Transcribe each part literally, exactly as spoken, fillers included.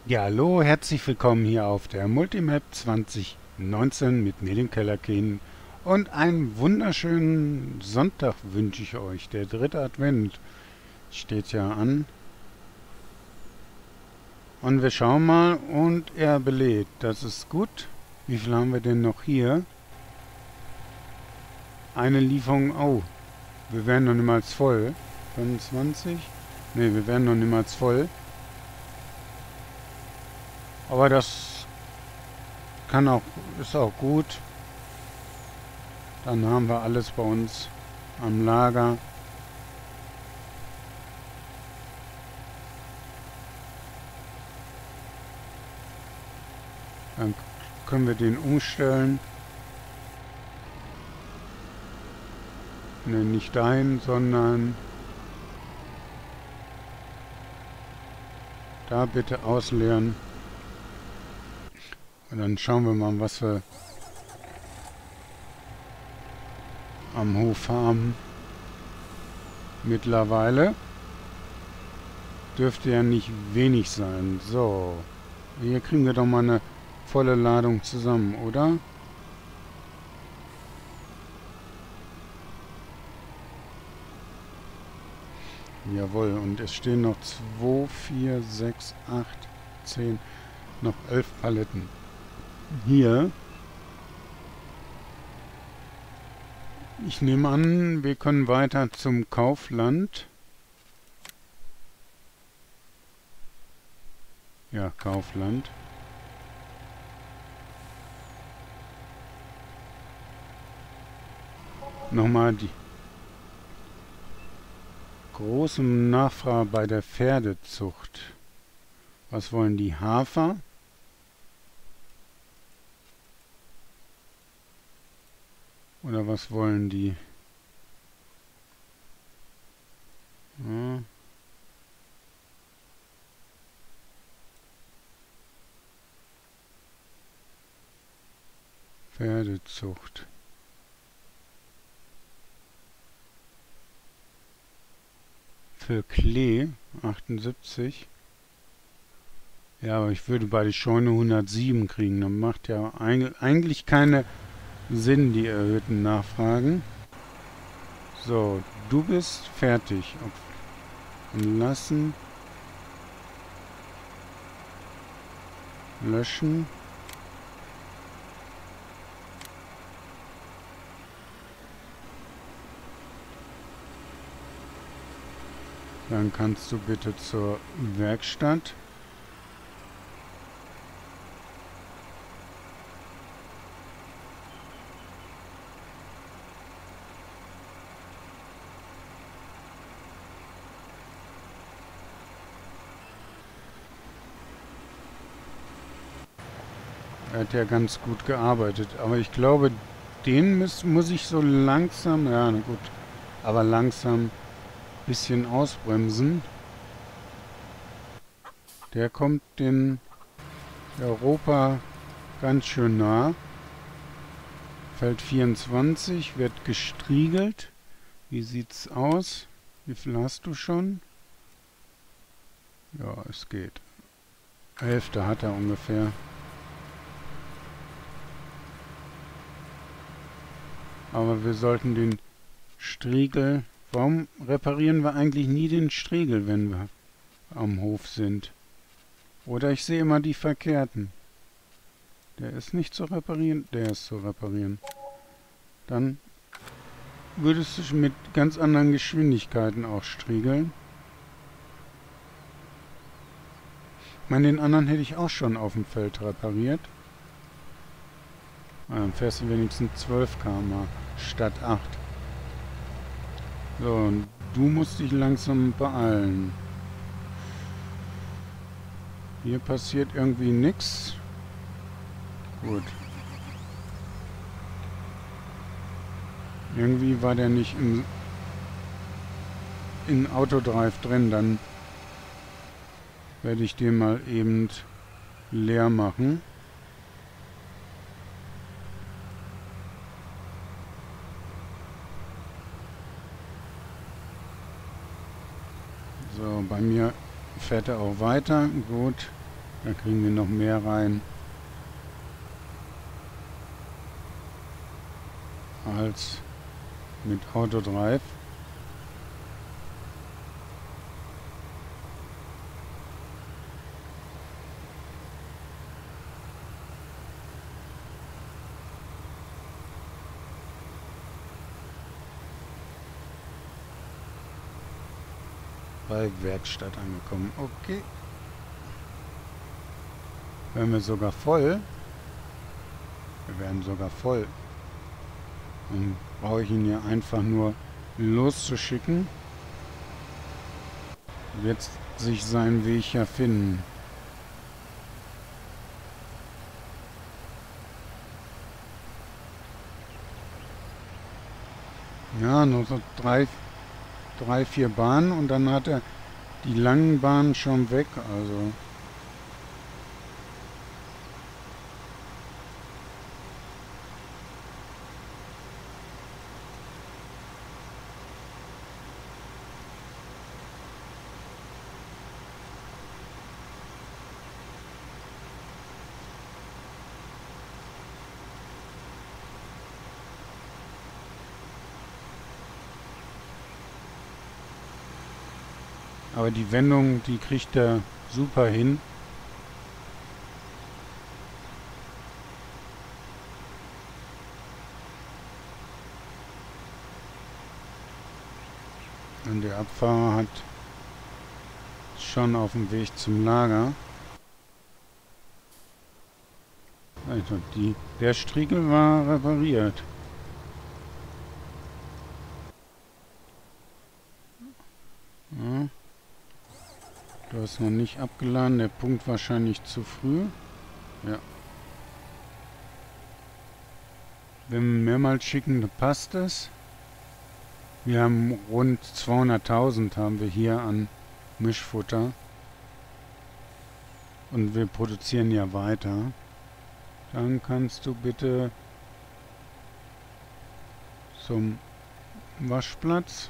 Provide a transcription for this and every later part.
Ja, hallo, herzlich willkommen hier auf der Multimap zwanzig neunzehn mit mir, dem Kellerkin. Und einen wunderschönen Sonntag wünsche ich euch. Der dritte Advent steht ja an. Und wir schauen mal und er belädt. Das ist gut. Wie viel haben wir denn noch hier? Eine Lieferung. Oh, wir werden noch niemals voll. fünfundzwanzig? Ne, wir werden noch niemals voll. Aber das kann auch, ist auch gut. Dann haben wir alles bei uns am Lager. Dann können wir den umstellen. Ne, nicht dahin, sondern da bitte ausleeren. Und dann schauen wir mal, was wir am Hof haben. Mittlerweile dürfte ja nicht wenig sein. So, hier kriegen wir doch mal eine volle Ladung zusammen, oder? Jawohl, und es stehen noch zwei, vier, sechs, acht, zehn, noch elf Paletten. Hier. Ich nehme an, wir können weiter zum Kaufland. Ja, Kaufland. Nochmal die große Nachfrage bei der Pferdezucht. Was wollen die? Hafer? Oder was wollen die? Ja. Pferdezucht. Für Klee achtundsiebzig. Ja, aber ich würde bei der Scheune hundertsieben kriegen. Das macht ja eigentlich keine Sinn, die erhöhten Nachfragen. So, du bist fertig. Lassen. Löschen. Dann kannst du bitte zur Werkstatt. Er hat ja ganz gut gearbeitet, aber ich glaube, den muss, muss ich so langsam, ja na gut, aber langsam bisschen ausbremsen. Der kommt in Europa ganz schön nah. Feld vierundzwanzig wird gestriegelt. Wie sieht's aus? Wie viel hast du schon? Ja, es geht. Hälfte hat er ungefähr. Aber wir sollten den Striegel... Warum reparieren wir eigentlich nie den Striegel, wenn wir am Hof sind? Oder ich sehe immer die verkehrten. Der ist nicht zu reparieren, der ist zu reparieren. Dann würdest du mit ganz anderen Geschwindigkeiten auch striegeln. Ich meine, den anderen hätte ich auch schon auf dem Feld repariert. Ah, dann fährst du wenigstens zwölf Kilometer statt acht. So, und du musst dich langsam beeilen. Hier passiert irgendwie nichts. Gut. Irgendwie war der nicht in, in Autodrive drin. Dann werde ich den mal eben leer machen. So, bei mir fährt er auch weiter. Gut. Da kriegen wir noch mehr rein als mit Autodrive. Bei Werkstatt angekommen. Okay. Werden wir sogar voll. Wir werden sogar voll. Dann brauche ich ihn ja einfach nur loszuschicken. Wird sich seinen Weg ja finden. Ja, nur so drei, drei, vier Bahnen und dann hat er die langen Bahnen schon weg. Also aber die Wendung, die kriegt er super hin. Und der Abfahrer hat schon auf dem Weg zum Lager. Also die, der Striegel war repariert. Ja. Du hast noch nicht abgeladen, der Punkt wahrscheinlich zu früh. Ja. Wenn wir mehrmals schicken, dann passt es. Wir haben rund zweihunderttausend haben wir hier an Mischfutter. Und wir produzieren ja weiter. Dann kannst du bitte zum Waschplatz.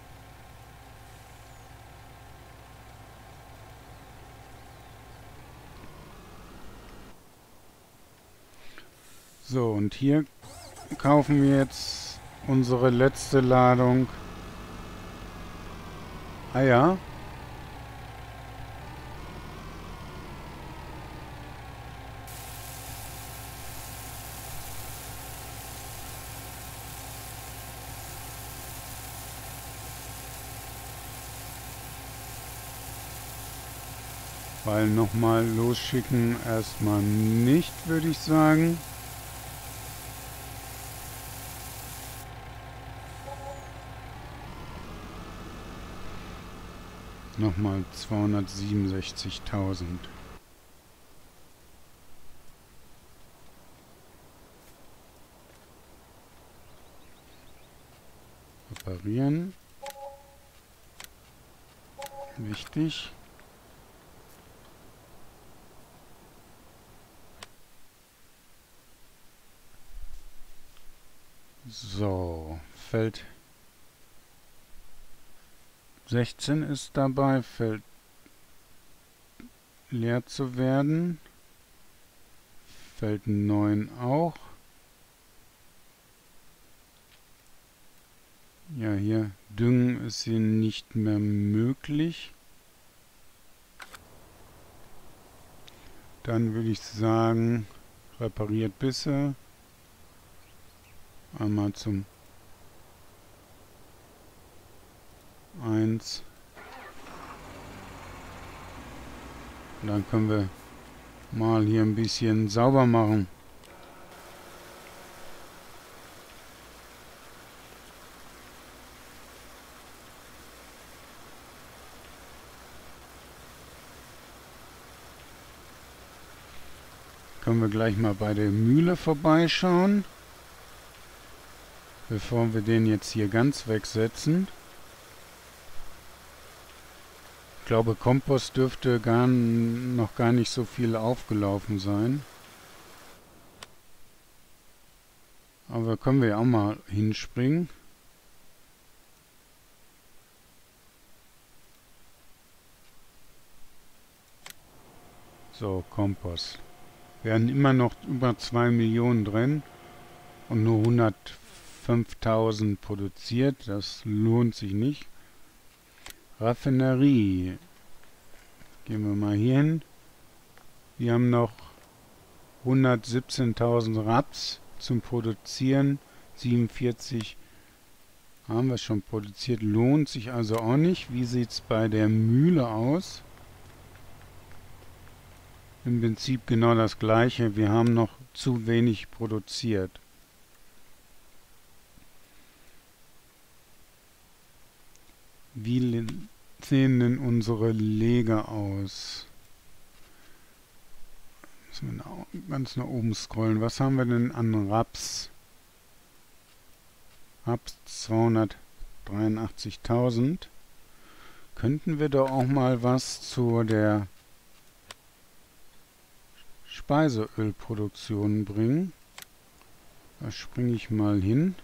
So, und hier kaufen wir jetzt unsere letzte Ladung Eier. Weil nochmal losschicken erstmal nicht, würde ich sagen. Nochmal zweihundertsiebenundsechzigtausend. Reparieren. Wichtig. So, Feld sechzehn ist dabei, Feld leer zu werden. Feld neun auch. Ja, hier Düngen ist hier nicht mehr möglich. Dann würde ich sagen, repariert Bisse. Einmal zum eins. Und dann können wir mal hier ein bisschen sauber machen. Können wir gleich mal bei der Mühle vorbeischauen, bevor wir den jetzt hier ganz wegsetzen. Ich glaube, Kompost dürfte gar, noch gar nicht so viel aufgelaufen sein. Aber können wir ja auch mal hinspringen. So, Kompost. Wir haben immer noch über zwei Millionen drin und nur hundertfünftausend produziert. Das lohnt sich nicht. Raffinerie. Gehen wir mal hier hin. Wir haben noch hundertsiebzehntausend Raps zum Produzieren. siebenundvierzig haben wir schon produziert. Lohnt sich also auch nicht. Wie sieht es bei der Mühle aus? Im Prinzip genau das gleiche. Wir haben noch zu wenig produziert. Wie sehen denn unsere Leger aus? Müssen wir ganz nach oben scrollen. Was haben wir denn an Raps? Raps zweihundertdreiundachtzigtausend. Könnten wir doch auch mal was zu der Speiseölproduktion bringen. Da springe ich mal hin.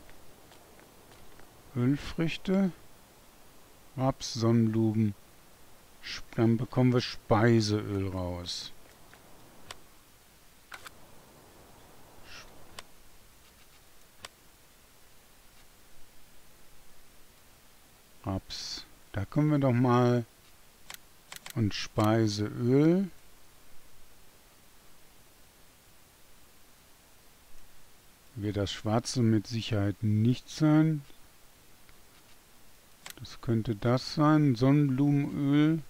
Ölfrüchte. Raps, Sonnenblumen. Dann bekommen wir Speiseöl raus. Raps. Da können wir doch mal. Und Speiseöl. Wird das Schwarze mit Sicherheit nicht sein. Das könnte das sein. Sonnenblumenöl.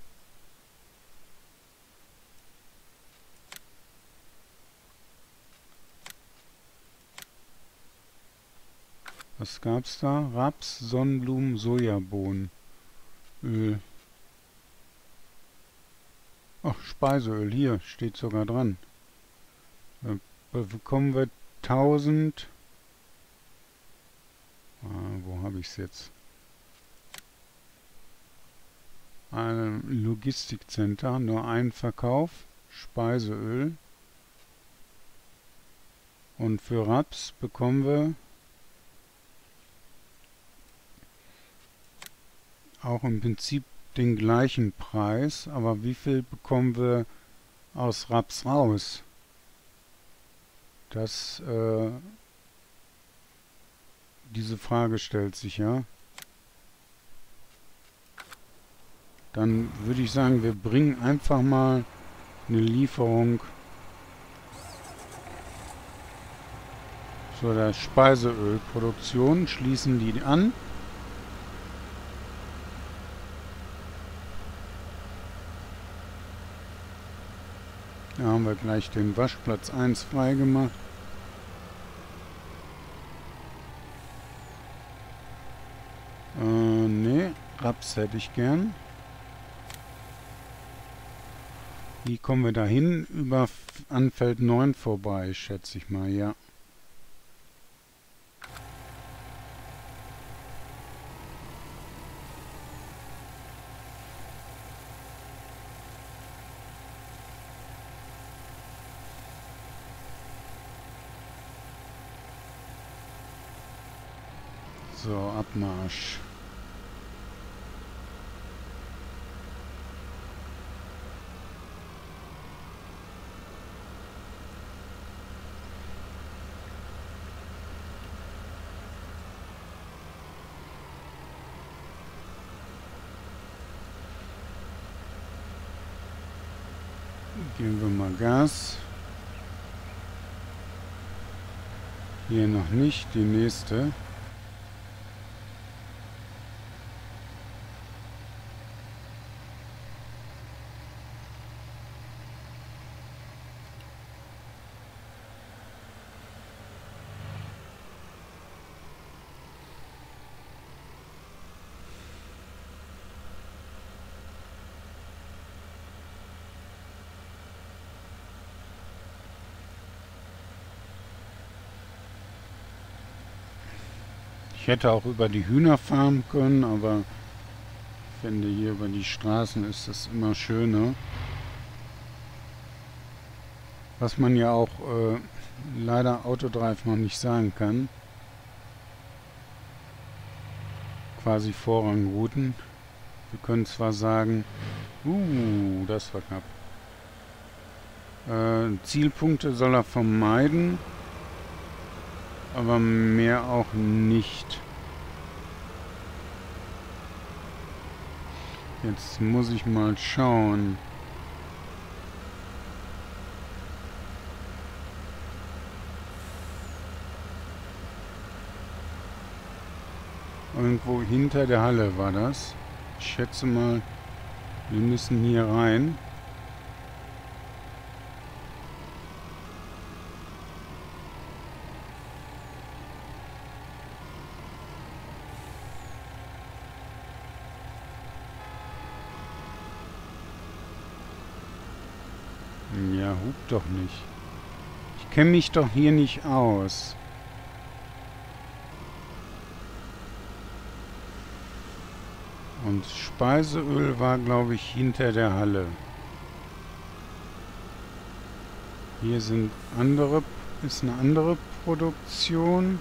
Was gab's da? Raps, Sonnenblumen, Sojabohnen. Öl. Ach, Speiseöl. Hier steht sogar dran. Da bekommen wir tausend. Ah, wo habe ich es jetzt? Ein Logistikcenter, nur ein Verkauf, Speiseöl. Und für Raps bekommen wir auch im Prinzip den gleichen Preis, aber wie viel bekommen wir aus Raps raus? Das, äh, diese Frage stellt sich ja. Dann würde ich sagen, wir bringen einfach mal eine Lieferung zu der Speiseölproduktion, schließen die an. Da haben wir gleich den Waschplatz eins freigemacht. Äh, ne, Raps hätte ich gern. Wie kommen wir da hin? Über an Feld neun vorbei, schätze ich mal, ja. So, Abmarsch. Geben wir mal Gas. Hier noch nicht, die nächste. Ich hätte auch über die Hühner fahren können, aber ich finde, hier über die Straßen ist das immer schöner. Was man ja auch äh, leider Autodrive noch nicht sagen kann. Quasi Vorrangrouten. Wir können zwar sagen, uh, das war knapp. Äh, Zielpunkte soll er vermeiden, aber mehr auch nicht. Jetzt muss ich mal schauen. Irgendwo hinter der Halle war das. Ich schätze mal, wir müssen hier rein. Ja, hupt doch nicht. Ich kenne mich doch hier nicht aus. Und Speiseöl war, glaube ich, hinter der Halle. Hier sind andere, ist eine andere Produktion.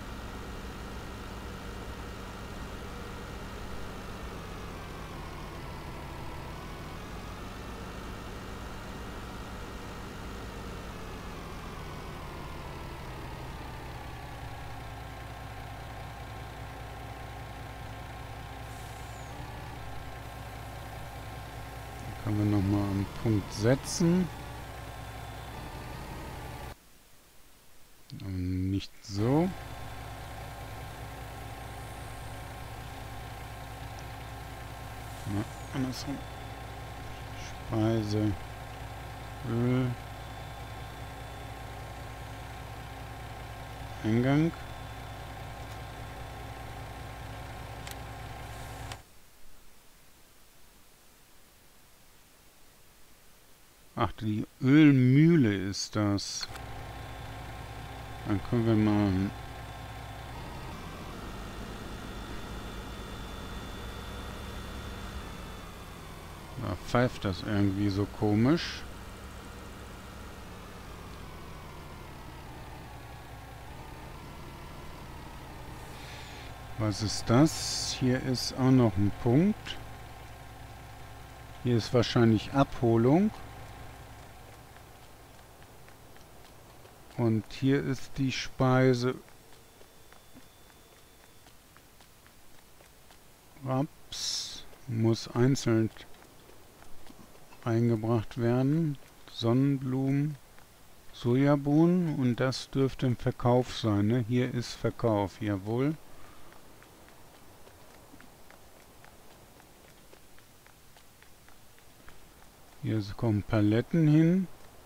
Können wir nochmal einen Punkt setzen. Und nicht so. Na, andersrum. Speise, Öl, Eingang. Ach, die Ölmühle ist das. Dann können wir mal... Da pfeift das irgendwie so komisch. Was ist das? Hier ist auch noch ein Punkt. Hier ist wahrscheinlich Abholung. Und hier ist die Speise. Raps muss einzeln eingebracht werden. Sonnenblumen, Sojabohnen und das dürfte im Verkauf sein. Ne? Hier ist Verkauf, jawohl. Hier kommen Paletten hin.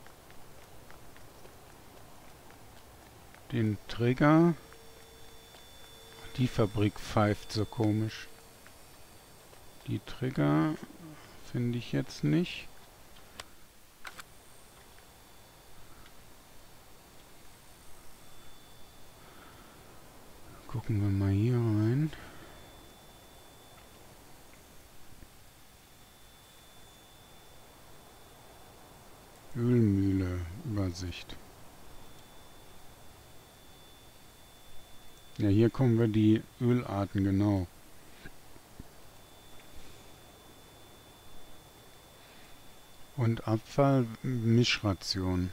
Den Trigger. Die Fabrik pfeift so komisch. Die Trigger finde ich jetzt nicht. Gucken wir mal hier rein. Ölmühle, Übersicht. Ja, hier kommen wir die Ölarten genau. Und Abfall, Mischration.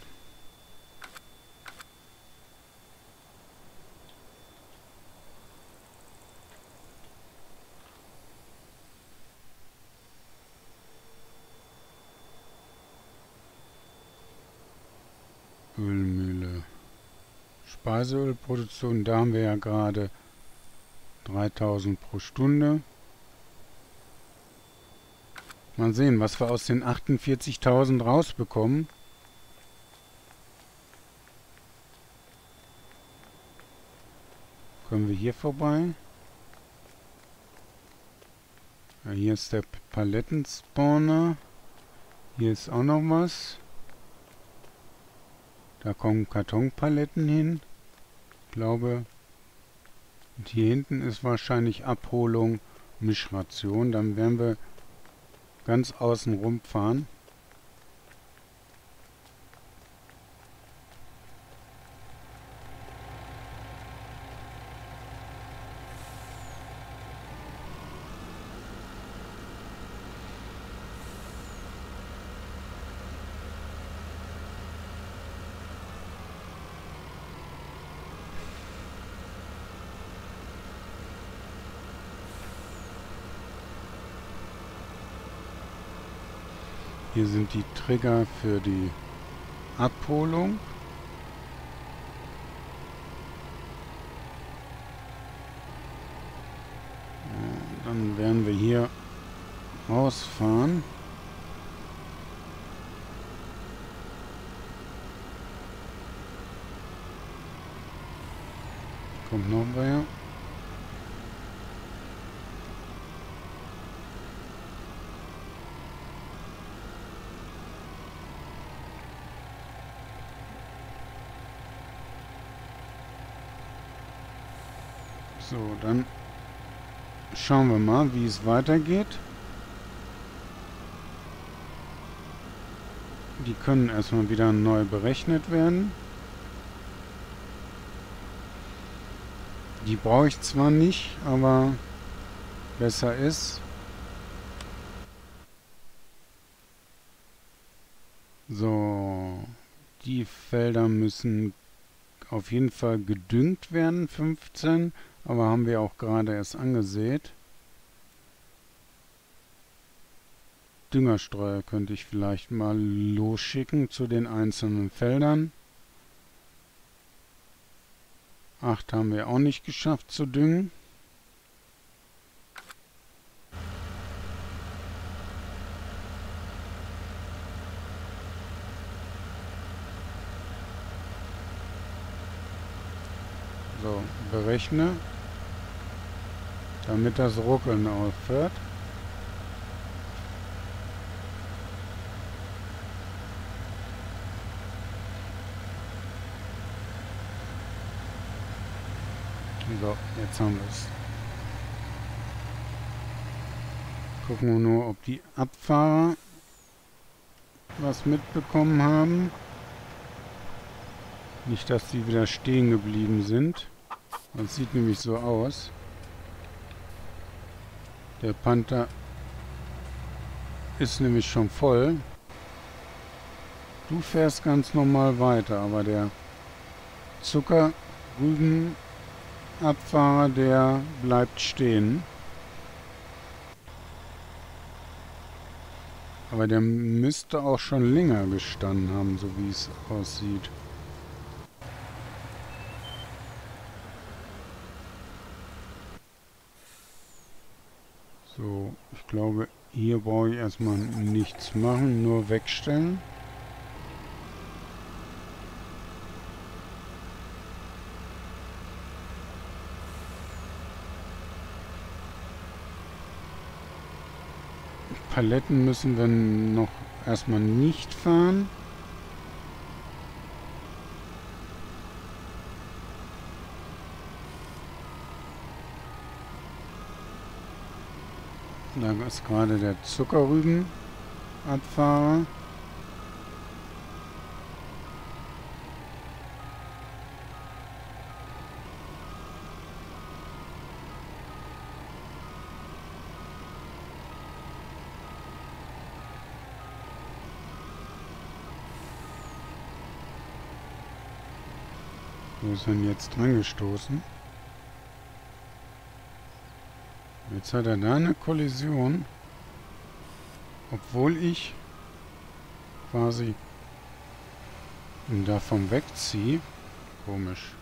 Ölmühle. Speiseölproduktion, da haben wir ja gerade dreitausend pro Stunde. Mal sehen, was wir aus den achtundvierzigtausend rausbekommen. Können wir hier vorbei? Ja, hier ist der Palettenspawner. Hier ist auch noch was. Da kommen Kartonpaletten hin. Ich glaube, und hier hinten ist wahrscheinlich Abholung, Mischration. Dann werden wir ganz außen rum fahren. Hier sind die Trigger für die Abholung. Dann werden wir hier rausfahren. Kommt noch wer? So, dann schauen wir mal, wie es weitergeht. Die können erstmal wieder neu berechnet werden. Die brauche ich zwar nicht, aber besser ist. So, die Felder müssen auf jeden Fall gedüngt werden, fünfzehn, aber haben wir auch gerade erst angesät. Düngerstreuer könnte ich vielleicht mal losschicken zu den einzelnen Feldern. acht haben wir auch nicht geschafft zu düngen. So, berechne, damit das Ruckeln aufhört. So, jetzt haben wir es. Gucken wir nur, ob die Abfahrer was mitbekommen haben. Nicht, dass sie wieder stehen geblieben sind. Das sieht nämlich so aus. Der Panther ist nämlich schon voll. Du fährst ganz normal weiter, aber der Zuckerrübenabfahrer, der bleibt stehen. Aber der müsste auch schon länger gestanden haben, so wie es aussieht. So, ich glaube, hier brauche ich erstmal nichts machen, nur wegstellen. Paletten müssen wir noch erstmal nicht fahren. Da ist gerade der Zuckerrübenabfahrer. Wo ist denn jetzt dran gestoßen? Jetzt hat er da eine Kollision, obwohl ich quasi ihn davon wegziehe. Komisch.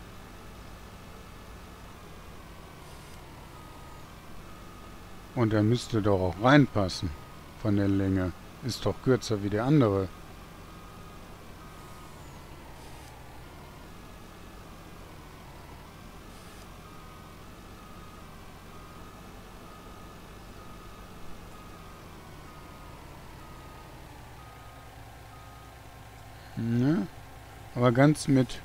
Und er müsste doch auch reinpassen von der Länge. Ist doch kürzer wie der andere. Ne? Aber ganz mit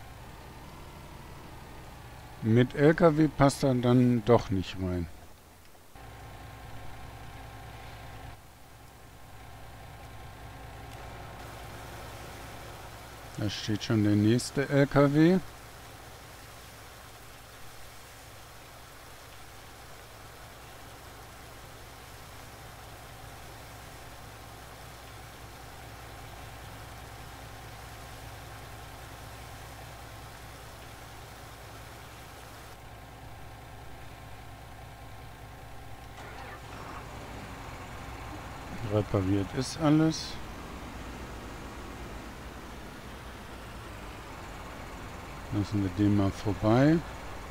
mit L K W passt er dann doch nicht rein. Da steht schon der nächste L K W. Repariert ist alles. Lassen wir den mal vorbei.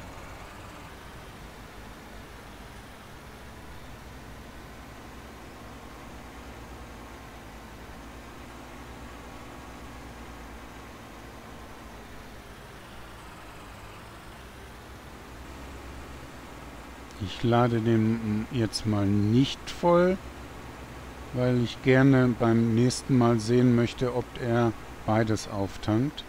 Ich lade den jetzt mal nicht voll, weil ich gerne beim nächsten Mal sehen möchte, ob er beides auftankt.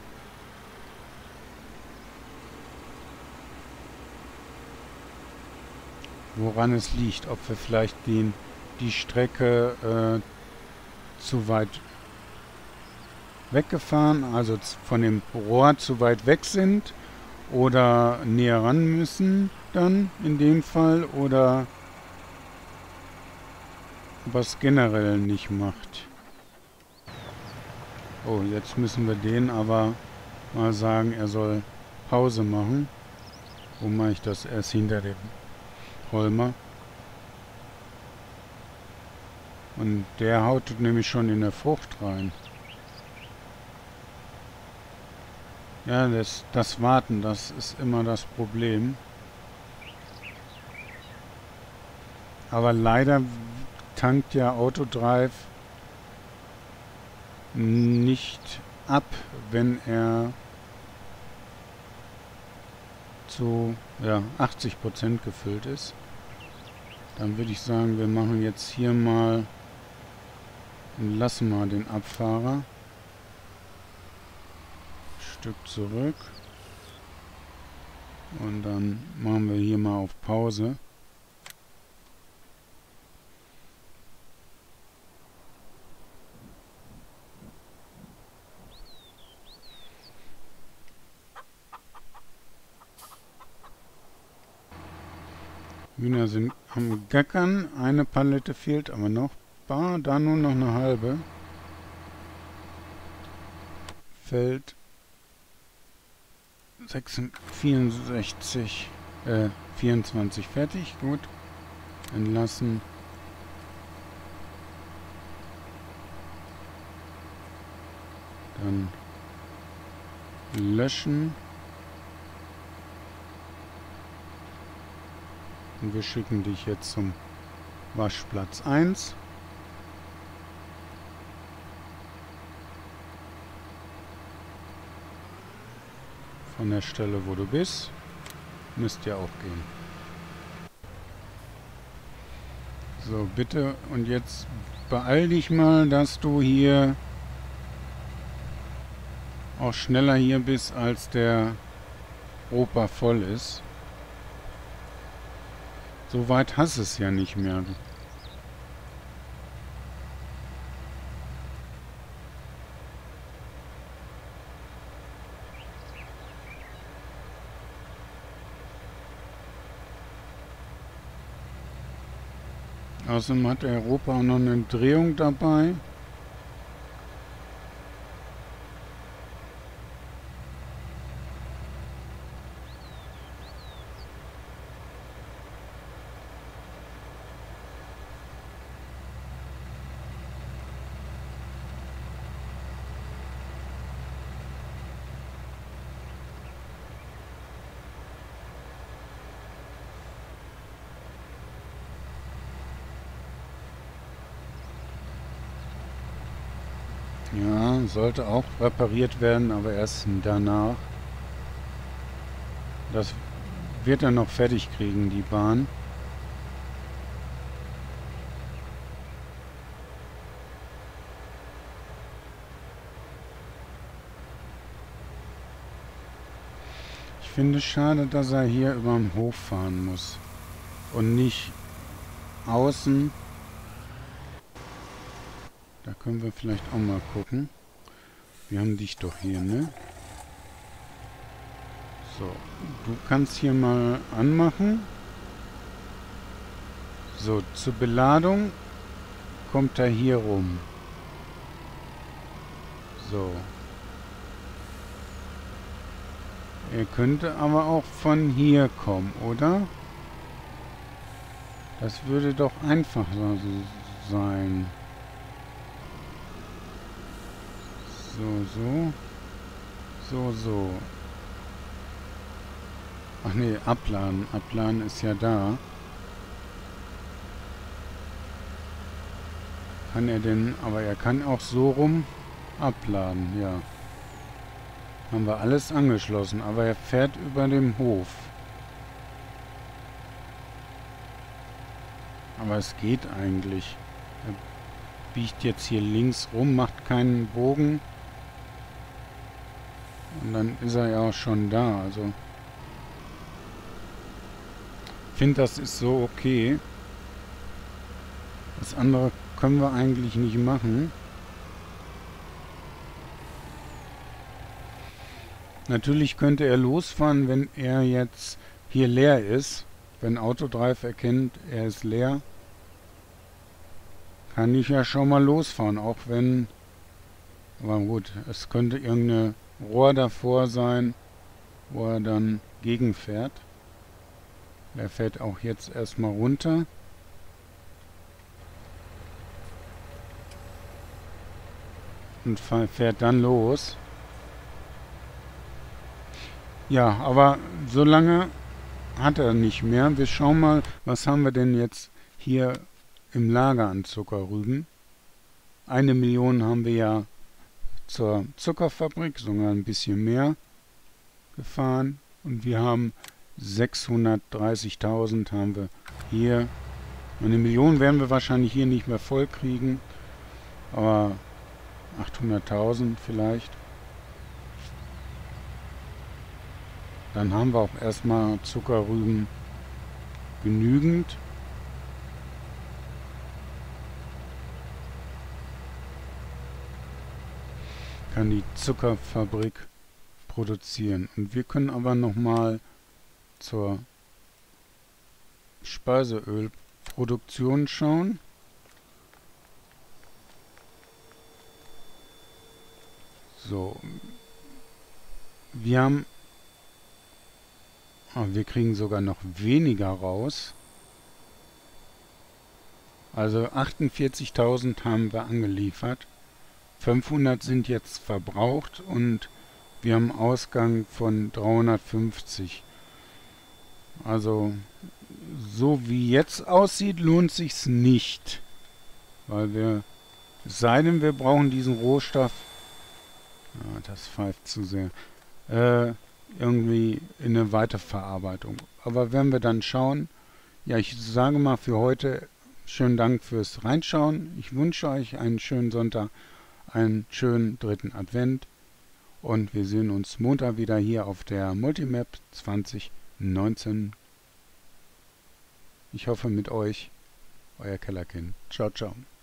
Woran es liegt, ob wir vielleicht den, die Strecke äh, zu weit weggefahren, also von dem Rohr zu weit weg sind oder näher ran müssen dann in dem Fall, oder was generell nicht macht. Oh, jetzt müssen wir den aber mal sagen, er soll Pause machen. Wo mache ich das? Erst hinter dem Holmer. Und der haut nämlich schon in der Frucht rein. Ja, das, das Warten, das ist immer das Problem. Aber leider tankt ja Autodrive nicht ab, wenn er zu ja, achtzig Prozent gefüllt ist. Dann würde ich sagen, wir machen jetzt hier mal und lassen mal den Abfahrer ein Stück zurück. Und dann machen wir hier mal auf Pause. Hühner sind am Gackern. Eine Palette fehlt aber noch. Bah, da nur noch eine halbe. Feld vierundsechzig, äh, vierundzwanzig fertig. Gut. Entlassen. Dann löschen. Und wir schicken dich jetzt zum Waschplatz eins. Von der Stelle, wo du bist. Müsste ja auch gehen. So, bitte. Und jetzt beeil dich mal, dass du hier auch schneller hier bist, als der Opa voll ist. So weit hast es ja nicht mehr. Außerdem hat der Europa auch noch eine Drehung dabei. Ja, sollte auch repariert werden, aber erst danach. Das wird er noch fertig kriegen, die Bahn. Ich finde es schade, dass er hier über den Hof fahren muss und nicht außen. Da können wir vielleicht auch mal gucken. Wir haben dich doch hier, ne? So, du kannst hier mal anmachen. So, zur Beladung kommt er hier rum. So. Er könnte aber auch von hier kommen, oder? Das würde doch einfacher sein. So, so. So, so. Ach nee, abladen. Abladen ist ja da. Kann er denn... Aber er kann auch so rum abladen, ja. Haben wir alles angeschlossen, aber er fährt über dem Hof. Aber es geht eigentlich. Er biegt jetzt hier links rum, macht keinen Bogen. Und dann ist er ja auch schon da. Also ich finde, das ist so okay. Das andere können wir eigentlich nicht machen. Natürlich könnte er losfahren, wenn er jetzt hier leer ist. Wenn Autodrive erkennt, er ist leer, kann ich ja schon mal losfahren, auch wenn... Aber gut, es könnte irgendein Rohr davor sein, wo er dann gegenfährt. Er fährt auch jetzt erstmal runter. Und fährt dann los. Ja, aber so lange hat er nicht mehr. Wir schauen mal, was haben wir denn jetzt hier im Lager an Zuckerrüben. Eine Million haben wir ja zur Zuckerfabrik, sogar ein bisschen mehr gefahren. Und wir haben sechshundertdreißigtausend haben wir hier. Eine Million werden wir wahrscheinlich hier nicht mehr voll kriegen, aber achthunderttausend vielleicht. Dann haben wir auch erstmal Zuckerrüben genügend. Kann die Zuckerfabrik produzieren. Und wir können aber nochmal zur Speiseölproduktion schauen. So. Wir haben... Oh, wir kriegen sogar noch weniger raus. Also achtundvierzigtausend haben wir angeliefert. fünfhundert sind jetzt verbraucht und wir haben Ausgang von dreihundertfünfzig. Also so wie jetzt aussieht, lohnt sich's nicht. Weil wir, es sei denn, wir brauchen diesen Rohstoff, ja, das pfeift zu sehr, äh, irgendwie in eine Weiterverarbeitung. Aber werden wir dann schauen. Ja, ich sage mal für heute schönen Dank fürs Reinschauen. Ich wünsche euch einen schönen Sonntag, einen schönen dritten Advent und wir sehen uns Montag wieder hier auf der Multimap zwanzig neunzehn. Ich hoffe mit euch, euer Kellerkind. Ciao, ciao.